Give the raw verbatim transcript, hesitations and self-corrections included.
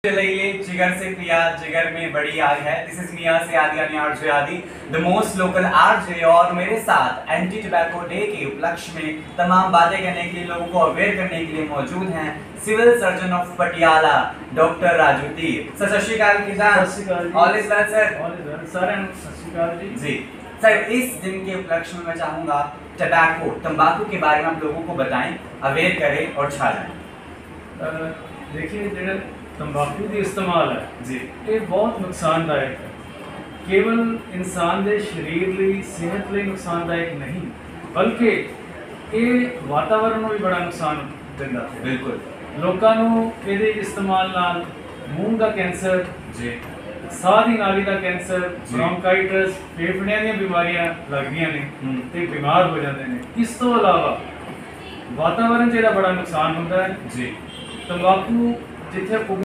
चलिए जिगर से पिया जिगर में बड़ी आग है। दिस इज मिया से आदि यानी आरजे आदि द मोस्ट लोकल आरजे, और मेरे साथ एंटी टबैको डे के उपलक्ष्य में तमाम बातें करने के लिए, लोगों को अवेयर करने के लिए मौजूद हैं civil surgeon of Patiala doctor Raju Teer. Sir सत श्री अकाल किसान, all is well sir. All is well sir and सत श्री अकाल जी। जी सर, इस दिन के उपलक्ष्य में मैं चाहूंगा टबैको तंबाकू के बारे में आप लोगों को बताएं, अवेयर करें और छा जाएं। देखिए जो तंबाकू का इस्तेमाल है जी, ये बहुत नुकसानदायक है। केवल इंसान के शरीर ਲਈ सेहत ਲਈ नुकसानदायक नहीं, बल्कि ये वातावरण ਨੂੰ भी बड़ा नुकसान ਦਿੰਦਾ ਹੈ। बिल्कुल ਲੋਕਾਂ ਨੂੰ ਇਹਦੇ ਇਸਤੇਮਾਲ ਨਾਲ ਮੂੰਹ ਦਾ ਕੈਂਸਰ जी, ਸਾਹ ਦੀ ਨਾਲੀ ਦਾ ਕੈਂਸਰ, ਜੀ। ਬ੍ਰੌਂਕਾਈਟਿਸ, ਫੇਫੜਿਆਂ ਦੀਆਂ ਬਿਮਾਰੀਆਂ ਲੱਗਦੀਆਂ ਨੇ ਹੂੰ। ਤੇ ਬਿਮਾਰ ਹੋ ਜਾਂਦੇ ਨੇ। ਇਸ ਤੋਂ ਇਲਾਵਾ ਵਾਤਾਵਰਣ 'ਚ ਇਹਦਾ ਬੜਾ ਨੁਕਸਾਨ ਹੁੰਦਾ ਹੈ। जी, ਤੰਬਾਕੂ ਜਿੱਥੇ